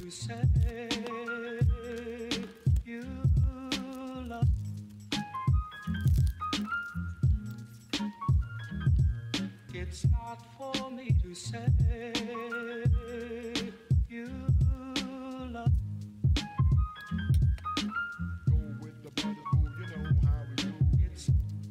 to say you love. It's not for me to say you love. Go with the brothers, boo, you know how we do. It's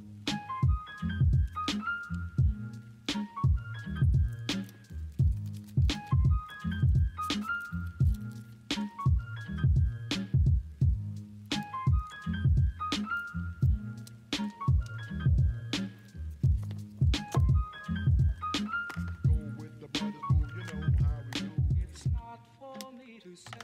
Go with the brothers, boo, you know how we do. It's not for me to say.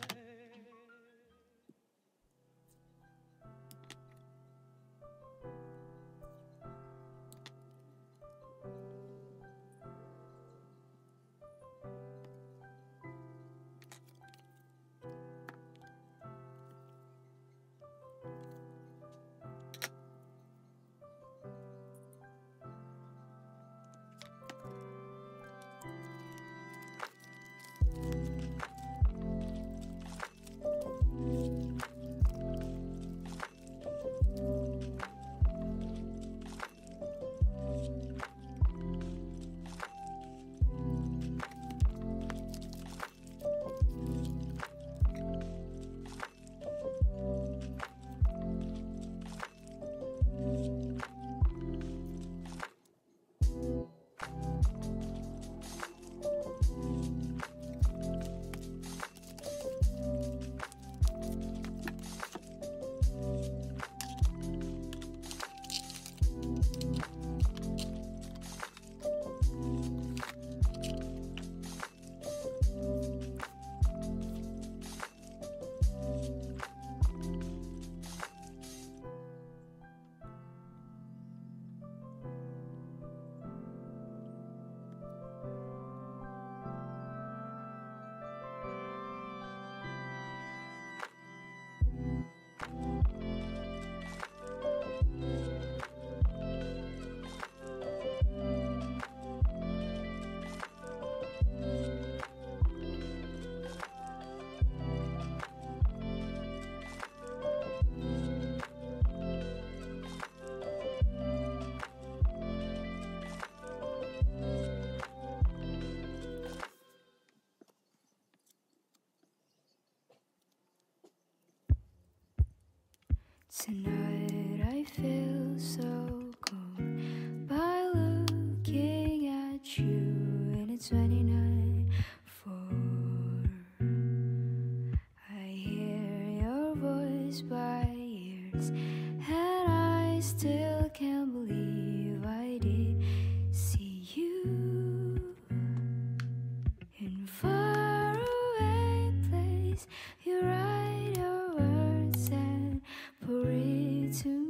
Tonight I feel so cold by looking at you, and it's 29:4. I hear your voice by ears, and I still can't believe I did see you in faraway place. You write your words and pour it to